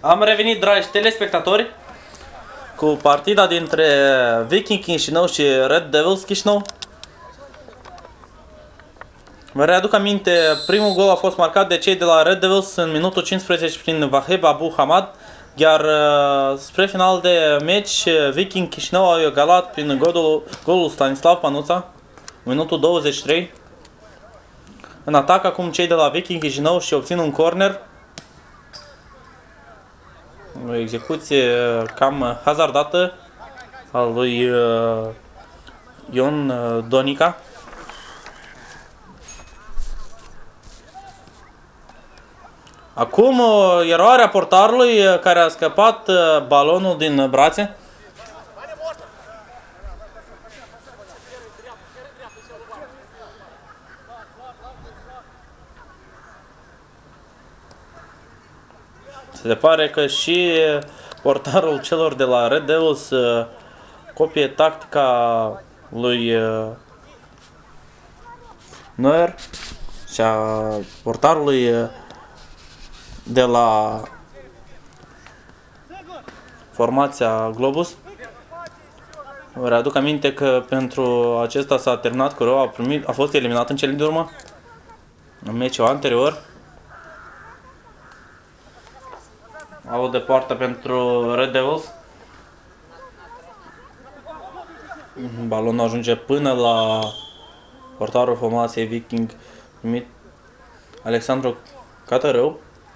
Am revenit, dragi telespectatori, cu partida dintre Viking Chișinău și Red Devils Chișinău. Vă readuc aminte, primul gol a fost marcat de cei de la Red Devils în minutul 15 prin Vaheb Abu Hamad, iar spre final de meci, Viking Chișinău au egalat prin golul Stanislav Panuța, în minutul 23. În atac acum cei de la Viking Chișinău și obțin un corner. O execuție cam hazardată al lui Ion Donica. Acum eroarea portarului care a scăpat balonul din brațe. Se pare că și portarul celor de la Red Devils copie tactica lui Neuer și a portarului de la formația Globus. Vă readuc aminte că pentru acesta s-a terminat cu rău, a fost eliminat în cele din urmă, în meciul anterior. Au de poartă pentru Red Devils. Balonul ajunge până la portarul formației Viking, numit Alexandru Catărău.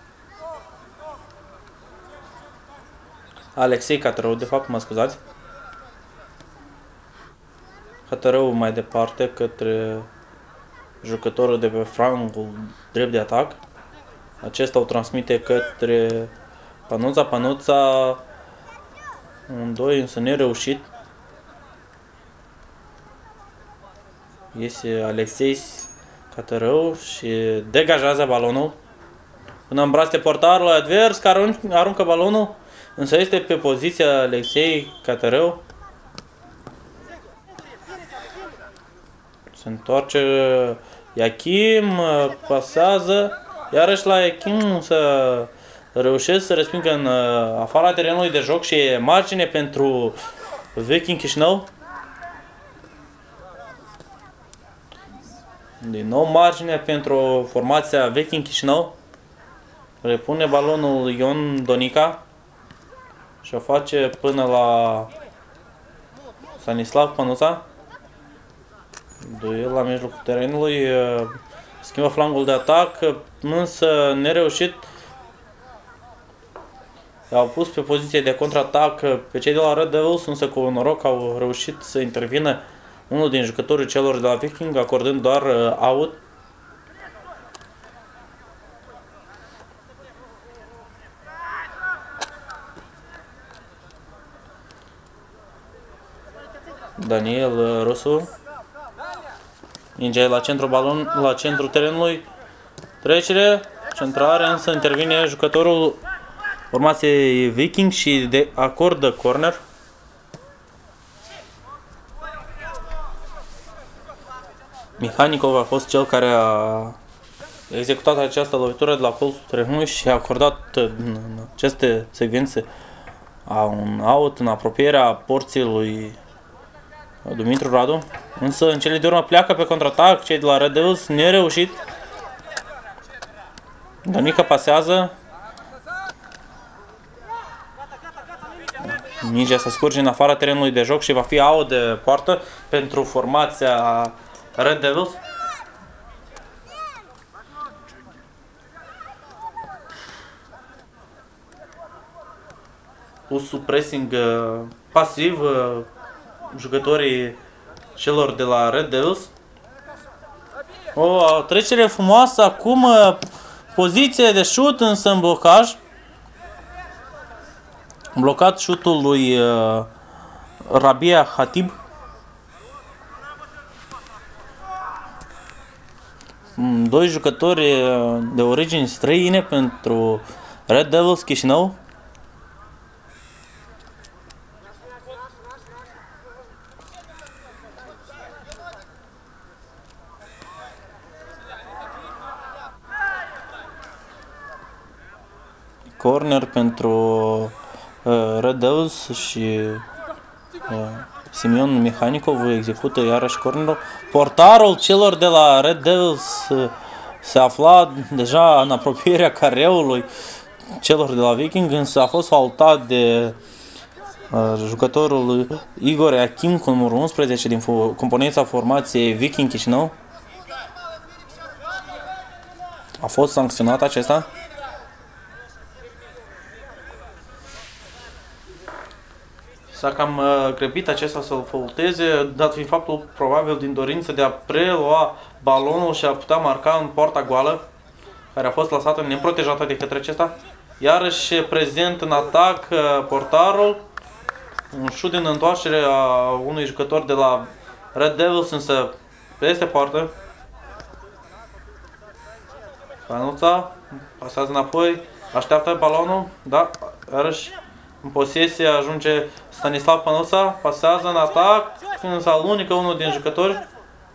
Alexei Catărău, de fapt, mă scuzați. Catărău mai departe către jucătorul de pe frangul drept de atac. Acesta o transmite către Panuța. Panuța, un doi, însă nereușit. Iese Alexei Catărău și degajează balonul până în brațele portarului advers, care aruncă balonul, însă este pe poziția Alexei Catărău. Se întoarce Iachim, pasează, iarăși la Iachim să reușesc să respingă în afara terenului de joc și e margine pentru Viking Chișinău. Din nou margine pentru formația Viking Chișinău. Repune balonul Ion Donica și o face până la Stanislav Panuța. Duel la mijlocul terenului, schimbă flangul de atac, însă nereușit. Au pus pe poziție de contraatac pe cei de la Red Devils, însă cu noroc au reușit să intervină unul din jucătorii celor de la Viking, acordând doar out. Daniel Rusu. Mingea la centru balon, la centru terenului. Trecere, centrare, însă intervine jucătorul formației Viking și acordă corner. Mihanikov a fost cel care a executat această lovitură de la colțul terenului și a acordat în aceste secvențe un out în apropierea porții lui Dumitru Radu. Însă în cele de urmă pleacă pe contraatac cei de la Red Devils, nereușit. Donica pasează. Mingea se scurge în afara terenului de joc și va fi out de poartă pentru formația Red Devils. Pus sub pressing pasiv jucătorii celor de la Red Devils. O trecere frumoasă acum, poziție de șut, însă în blocaj. Blocat șutul lui Rabia Hatib. Doi jucători de origini străine pentru Red Devils Chișinău. corner pentru Red Devils și Simion Mehanicov execută iarăși cornerul. Portarul celor de la Red Devils se afla deja în apropierea careului celor de la Viking, însă a fost faultat de jucătorul Igor Achim cu numărul 11 din componența formației Viking Chișinău. A fost sancționat acesta. S-a cam grăbit acesta să-l faulteze, dat fiind faptul probabil din dorință de a prelua balonul și a putea marca în poarta goală, care a fost lăsată neprotejată de către acesta. Iarăși prezent în atac portarul. Un șut din întoarcere a unui jucător de la Red Devils, însă peste poartă. Panuța pasează înapoi, așteaptă balonul, da, iarăși în posesie ajunge Stanislav Panuța, pasează în atac, însă alunecă unul din jucători.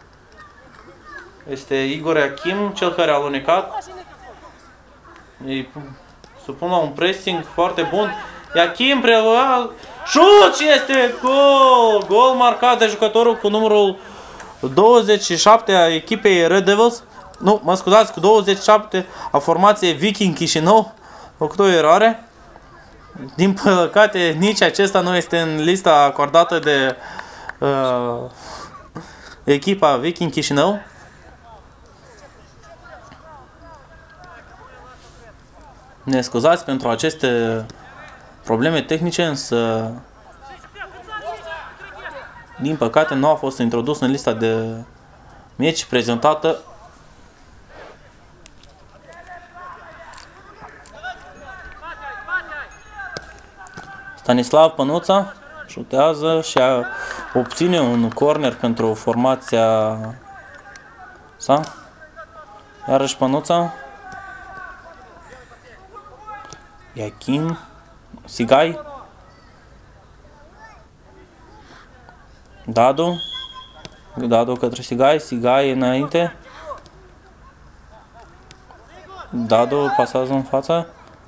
Este Igor Achim, cel care a alunecat. Îi supun la un pressing foarte bun. Achim prelua, șut și este gol! Gol marcat de jucătorul cu numărul 27 a echipei Red Devils. Nu, mă scuzați, cu 27 a formației Viking Chișinău. A făcut o eroare. Din păcate, nici acesta nu este în lista acordată de echipa Viking Chișinău. Ne scuzați pentru aceste probleme tehnice, însă din păcate nu a fost introdus în lista de meci prezentată. Stanislav Pănuța șutează și obține un corner pentru formația sa. Iarăși Pănuța. Iachim. Sigai. Dadu. Dadu către Sigai. Sigai înainte. Dadu pasează în față.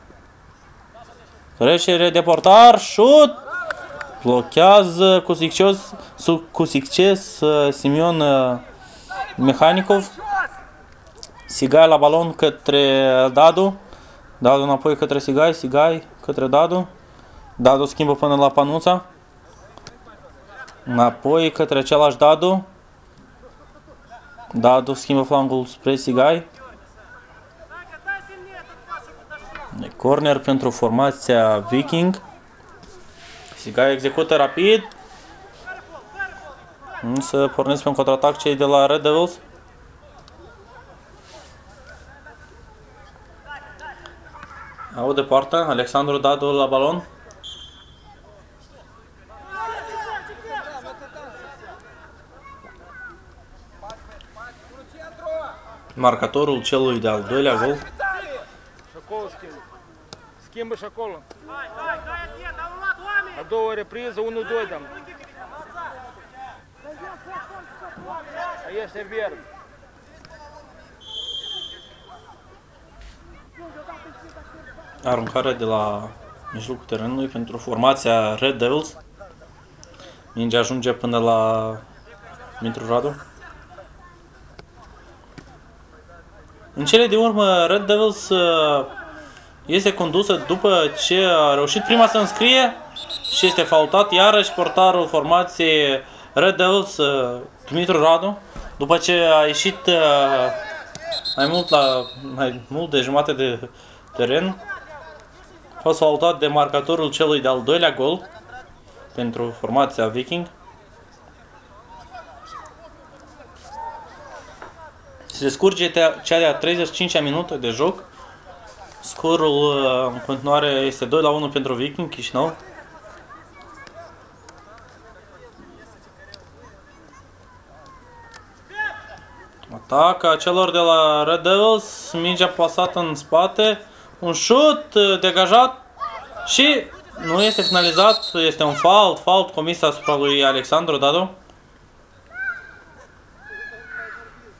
Trecere de portar, șut! Blochează cu succes Simion Mehanicov. Sigai la balon către Dadu. Dadu înapoi către Sigai, Sigai către Dadu. Dadu schimbă până la Panuța. Înapoi către același Dadu. Dadu schimbă flangul spre Sigai. Corner pentru formația Viking. Sigai execută rapid. Însă pornesc pe un contraatac cei de la Red Devils. Au de poartă, Alexandru Dadu la balon. Marcatorul celui de-al doilea gol. Schimbă și acolo. A doua repriză, 1-2 dăm. Aici este verde. Aruncare de la mijlocul terenului pentru formația Red Devils. Mingea ajunge până la Mitru Radu. În cele din urmă, Red Devils este condusă după ce a reușit prima să înscrie și este faultat iarăși portarul formației Red Devils, Dumitru Radu, după ce a ieșit mai mult de jumătate de teren. A fost faultat de marcatorul celui de-al doilea gol pentru formația Viking. Se scurge cea de-a 35-a minută de joc. Scorul în continuare este 2-1 pentru Viking Chișinău. Ataca celor de la Red Devils, mingea plasată în spate, un șut degajat și nu este finalizat, este un fault comis asupra lui Alexandru Dadu.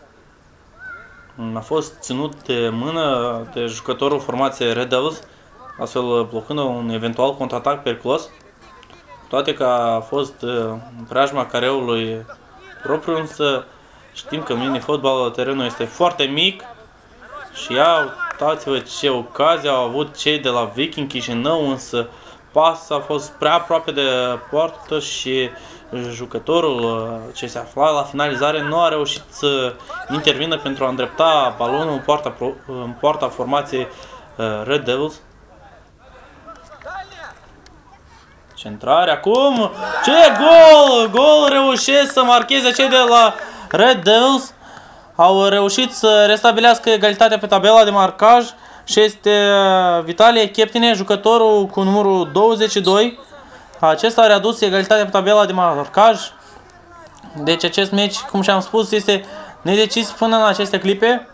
A fost ținut de mână de jucătorul formației Red Devils. astfel blocând un eventual contraatac periculos. Toate că a fost în preajma careului propriu, însă știm că mini-fotbalul terenul este foarte mic și uitați-vă ce ocazie au avut cei de la Viking Chișinău, însă pasul a fost prea aproape de poartă și jucătorul ce se afla la finalizare nu a reușit să intervină pentru a îndrepta balonul în poarta formației Red Devils. Centrare acum. Ce gol! Gol reușesc să marcheze cei de la Red Devils. Au reușit să restabilească egalitatea pe tabela de marcaj și este Vitalie Cheptine, jucătorul cu numărul 22. Acesta a readus egalitatea pe tabela de marcaj. Deci acest meci, cum și-am spus, este nedecis până în aceste clipe.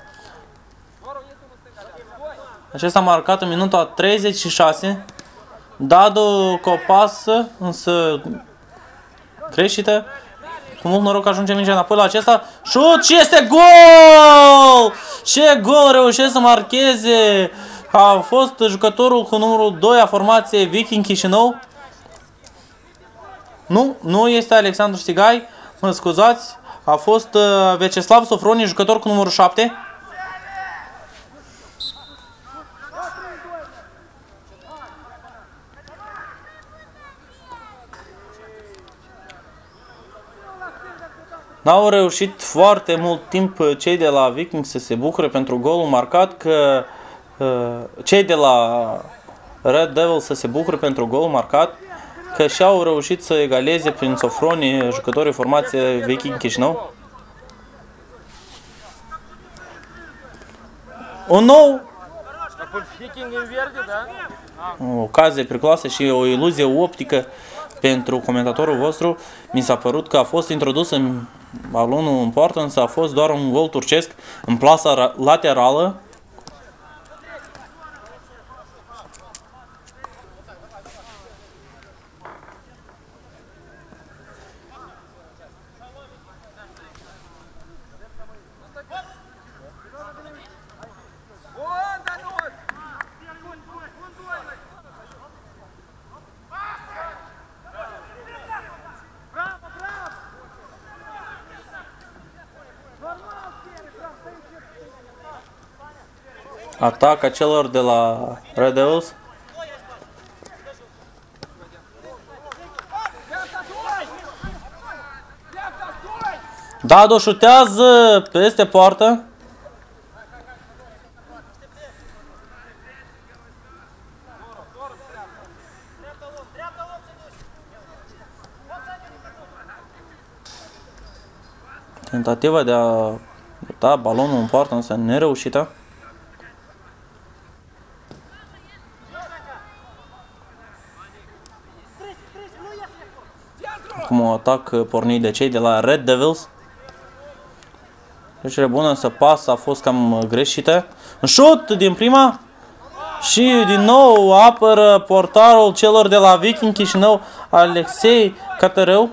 Acesta a marcat în minutul a 36. Dadu cu o pasă, însă greșită. Cu mult noroc ajunge mingea înapoi la acesta. Șut și este gol! Ce gol reușesc să marcheze! A fost jucătorul cu numărul 2 a formației Viking Chișinău. Nu este Alexandru Sigai, mă scuzați. A fost Veceslav Sofroni, jucător cu numărul 7. N-au reușit foarte mult timp cei de la Viking să se bucure pentru golul marcat, că cei de la Red Devil să se bucure pentru golul marcat, că și-au reușit să egaleze prin Sofroni jucătorii formației Viking Chișinău. Un nou o ocazie periculoasă și o iluzie optică pentru comentatorul vostru. Mi s-a părut că a fost introdus în balonul în poartă, însă a fost doar un gol turcesc în plasa laterală. Atac a celor de la Red Devils. Dado șutează peste poartă. Tentativa de a da balonul în poartă, însă nereușită. Acum un atac pornit de cei de la Red Devils. Trecere bună, însă pas a fost cam greșită. Un șut din prima. Și din nou apără portarul celor de la Viking Chișinău, Alexei Cătărău.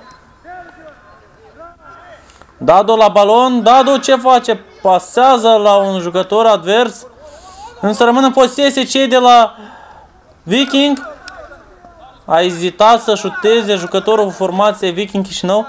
Dado la balon. Dado ce face? Pasează la un jucător advers. Însă rămân în posesie cei de la Viking. A ezitat să șuteze jucătorul formației Viking Chișinău.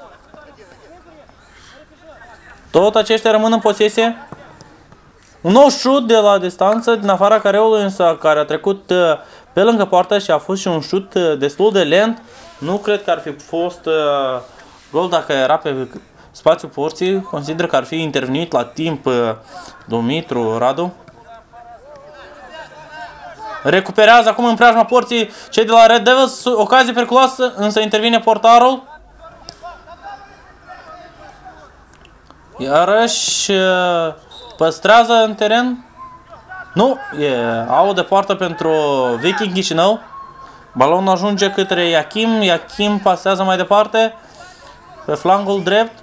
Tot aceștia rămân în posesie. Un nou șut de la distanță din afara careului, însă care a trecut pe lângă poartă și a fost și un șut destul de lent. Nu cred că ar fi fost gol dacă era pe spațiul porții. Consider că ar fi intervenit la timp Dumitru Radu. Recuperează acum în preajma porții cei de la Red Devils. Ocazie periculoasă, însă intervine portarul. Iarăși păstrează în teren. Nu, e out de poartă pentru Viking Chișinău. Balonul ajunge către Iachim. Iachim pasează mai departe pe flangul drept.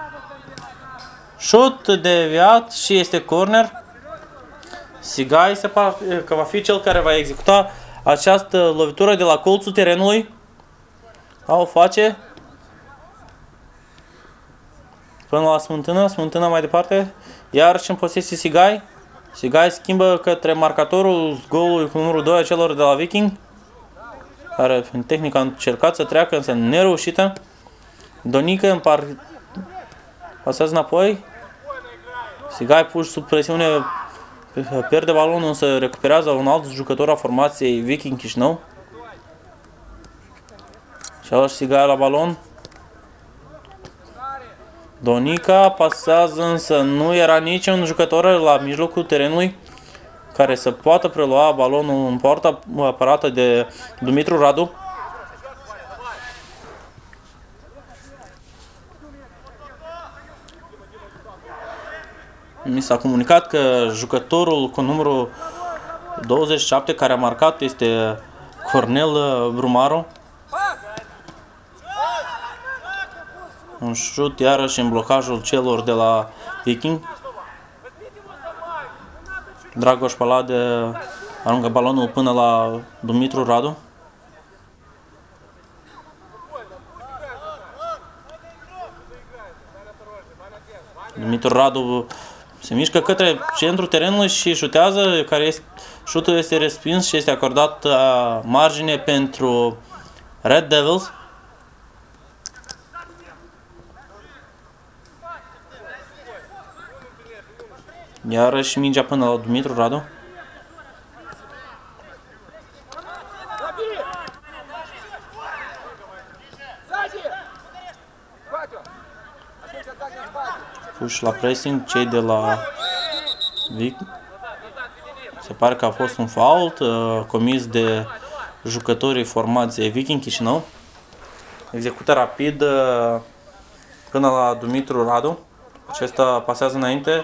Șut deviat și este corner. Sigai se pare că va fi cel care va executa această lovitură de la colțul terenului. O face până la Smântână. Smântână mai departe. Iar și în posesie Sigai. Sigai schimbă către marcatorul golului cu numărul 2 a celor de la Viking, care în tehnică a încercat să treacă, însă nereușită. Donica pasează înapoi. Sigai pus sub presiune, pierde balonul, însă recuperează un alt jucător a formației Viking Chișinău. Și ăla Sigai la balon. Donica pasează, însă nu era niciun jucător la mijlocul terenului care să poată prelua balonul în poarta apărată de Dumitru Radu. Mi s-a comunicat că jucătorul cu numărul 27 care a marcat este Cornel Brumaru. Un șut iarăși în blocajul celor de la Viking. Dragoș Palade aruncă balonul până la Dumitru Radu. Dumitru Radu se mișcă către centrul terenului și șutează, șutul este respins și este acordat margine pentru Red Devils. Iarăși mingea până la Dumitru Radu. Puși la pressing cei de la Vic. Se pare că a fost un fault comis de jucătorii formației Viking Chișinău. Execută rapid până la Dumitru Radu. Acesta pasează înainte.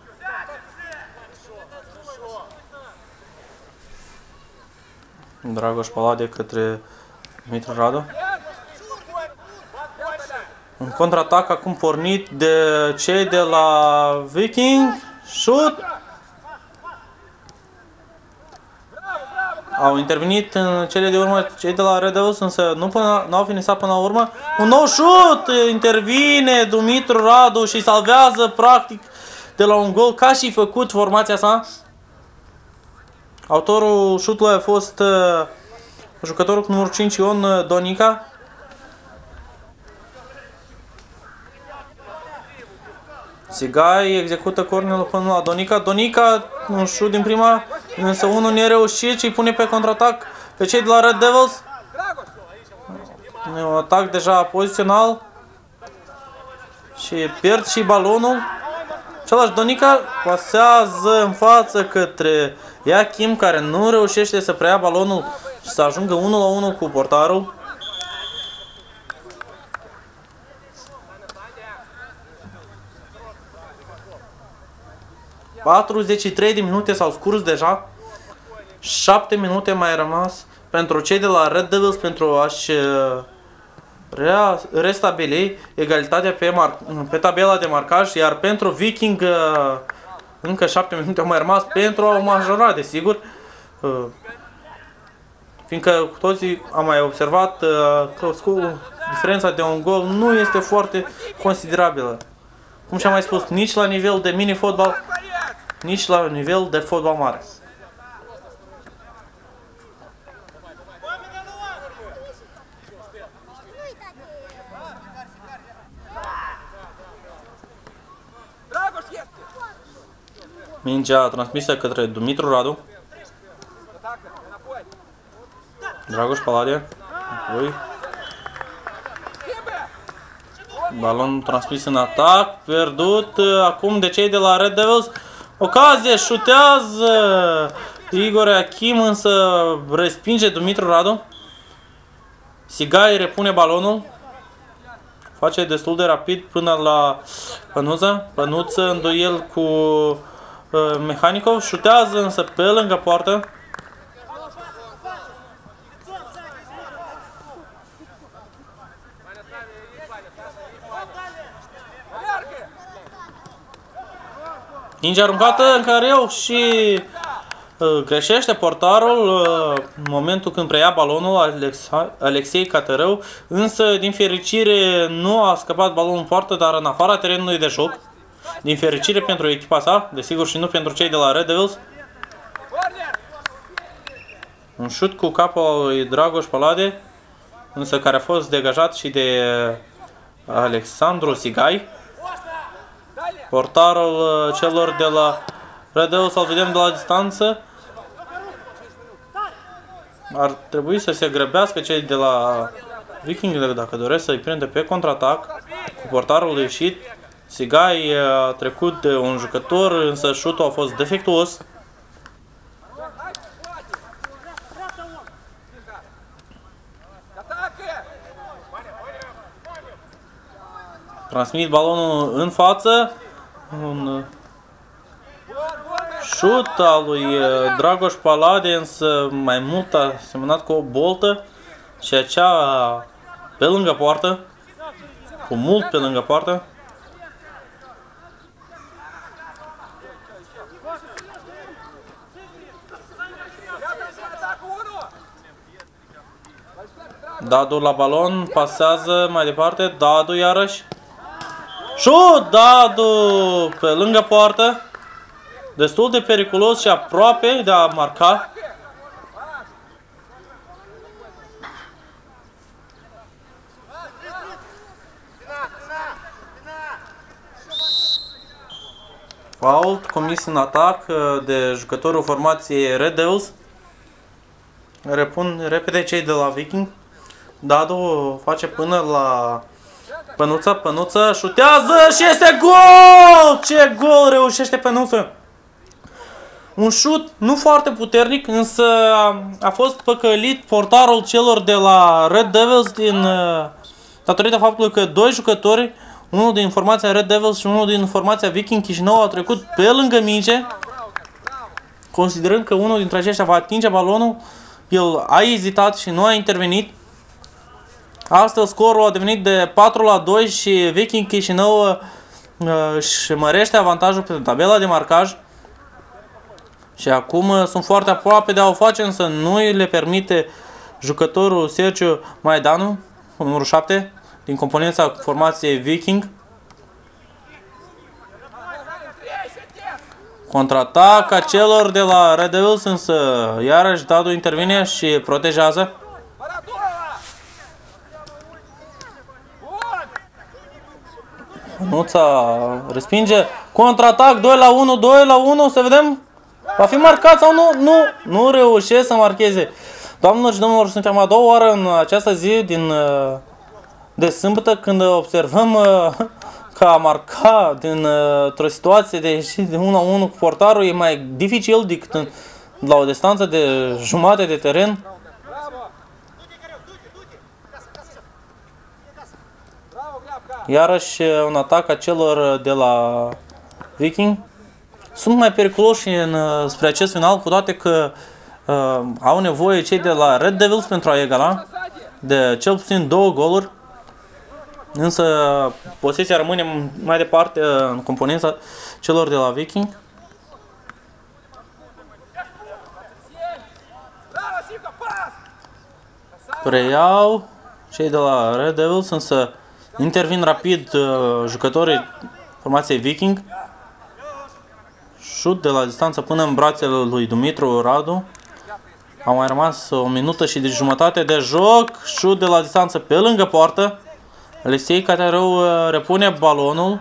Dragoș Palade către Dumitru Radu. Un contraatac acum pornit de cei de la Viking. Șut! Au intervenit în cele de urmă cei de la Red Devils, însă nu au finisat până la urmă. Un nou șut! Intervine Dumitru Radu și salvează practic de la un gol ca și făcut formația sa. Autorul șutului a fost jucătorul cu numărul 5 Ion Donica. Sigai execută cornerul până la Donica. Donica, un șut din prima, însă unul nereușit și îi pune pe contraatac pe cei de la Red Devils. Un atac deja pozițional și pierd și balonul. Celălalt Donica pasează în față către Iachim, care nu reușește să preia balonul și să ajungă 1-1 cu portarul. – 43 de minute s-au scurs deja. 7 minute mai rămas pentru cei de la Red Devils pentru a-și restabili egalitatea pe tabela de marcaj, iar pentru Viking încă 7 minute au mai rămas pentru a o majora, desigur, fiindcă cu toții am mai observat că diferența de un gol nu este foarte considerabilă. Cum și-am mai spus, nici la nivel de mini-fotbal, nici la nivel de fotbal mare. Mingea transmisă către Dumitru Radu. Dragoș Palade. Balon transmis în atac. Pierdut acum de cei de la Red Devils. Ocazie, șutează Igor Iachim, însă respinge Dumitru Radu. Sigai repune balonul. Face destul de rapid până la Pănuță. Pănuță în duel cu Mehanicov. Șutează însă pe lângă poartă. Minge aruncată în careu și greșește portarul în momentul când preia balonul Alexei Catărău, însă din fericire nu a scăpat balonul în poartă, dar în afara terenului de joc. din fericire pentru echipa sa, desigur și nu pentru cei de la Red Devils. Un șut cu capul lui Dragoș Palade, însă care a fost degajat și de Alexandru Sigai. Portarul celor de la Red Devils, să-l vedem de la distanță. Ar trebui să se grăbească cei de la Viking dacă doresc să-i prindă pe contraatac. Cu portarul ieșit, Sigai a trecut de un jucător, însă șutul a fost defectuos. Transmit balonul în față. Un șut al lui Dragoș Palade, însă mai mult a semănat cu o boltă și acea pe lângă poartă, cu mult pe lângă poartă. Dadu la balon, pasează mai departe, Dadu iarăși. Șut! Dadu pe lângă poartă. Destul de periculos și aproape de a marca. Fault comis în atac de jucătorul formației Red Devils. Repun repede cei de la Viking. Dadu face până la Pănuță, Pănuță, șutează și este gol! Ce gol reușește Pănuță! Un șut nu foarte puternic, însă a fost păcălit portarul celor de la Red Devils datorită faptului că doi jucători, unul din formația Red Devils și unul din formația Viking Chișinău, au trecut pe lângă minge. Considerând că unul dintre aceștia va atinge balonul, el a ezitat și nu a intervenit. Astfel scorul a devenit de 4-2 și Viking Chișinău își mărește avantajul pe tabela de marcaj. Și acum sunt foarte aproape de a o face, însă nu le permite jucătorul Sergiu Maidanu, numărul 7, din componența formației Viking. Contraataca celor de la Red Devils, însă iarăși Dadu intervine și protejează. Nuța respinge. Contraatac 2-1, 2-1, să vedem. Va fi marcat sau nu? Nu reușesc să marcheze. Doamnelor și domnilor, suntem a doua oară în această zi de sâmbătă când observăm că a marca dintr-o situație de ieșit de 1-1 cu portarul e mai dificil decât la o distanță de jumate de teren. Iarăși un atac a celor de la Viking. Sunt mai periculoși spre acest final, cu toate că au nevoie cei de la Red Devils pentru a egala de cel puțin 2 goluri. Însă posesia rămâne mai departe în componența celor de la Viking. Preiau cei de la Red Devils, însă intervin rapid jucătorii formației Viking. Șut de la distanță până în brațele lui Dumitru Radu. Au mai rămas o minută și de jumătate de joc. Șut de la distanță pe lângă poartă. Alexei Catarău repune balonul.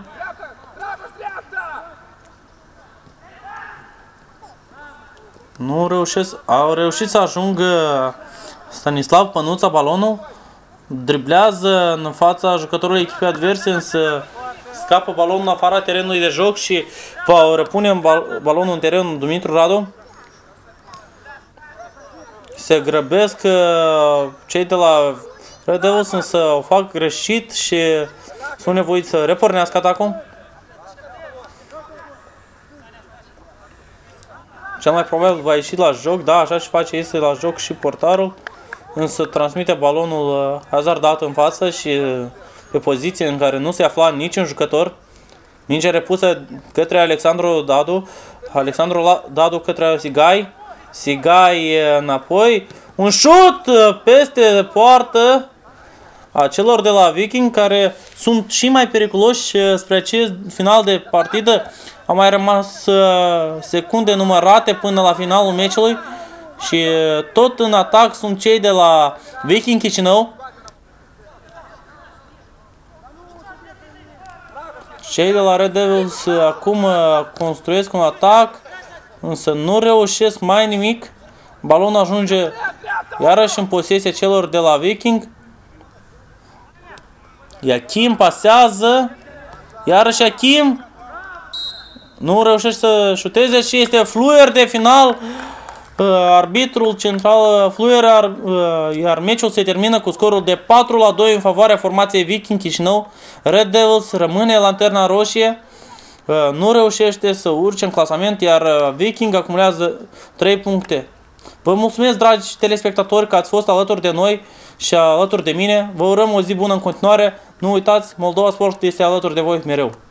Nu reușesc. Au reușit să ajungă Stanislav Pănuța balonul. Driblează în fața jucătorului echipei adverse, însă scapă balonul în afara terenului de joc și va repune balonul în teren Dumitru Radu. Se grăbesc cei de la Red Devils, însă o fac greșit și sunt nevoiți să repornească atacul. Cel mai probabil va ieși la joc, da, așa și face, este la joc și portarul, însă transmite balonul hazardat în față și pe poziție în care nu se afla niciun jucător. Mingea repusă către Alexandru Dadu. Alexandru Dadu către Sigai. Sigai înapoi. Un șut peste poartă. a celor de la Viking, care sunt și mai periculoși spre acest final de partidă. Au mai rămas secunde numărate până la finalul meciului și tot în atac sunt cei de la Viking Chișinău. Cei de la Red Devils acum construiesc un atac, însă nu reușesc mai nimic. Balonul ajunge iarăși în posesia celor de la Viking. Iachim pasează. Iarăși Iachim. Nu reușește să șuteze și este fluier de final. Arbitrul central fluier, iar meciul se termină cu scorul de 4-2 în favoarea formației Viking Chișinău. Red Devils rămâne lanterna roșie. Nu reușește să urce în clasament, iar Viking acumulează 3 puncte. Vă mulțumesc, dragi telespectatori, că ați fost alături de noi și alături de mine. Vă urăm o zi bună în continuare. Nu uitați, Moldova Sport este alături de voi mereu.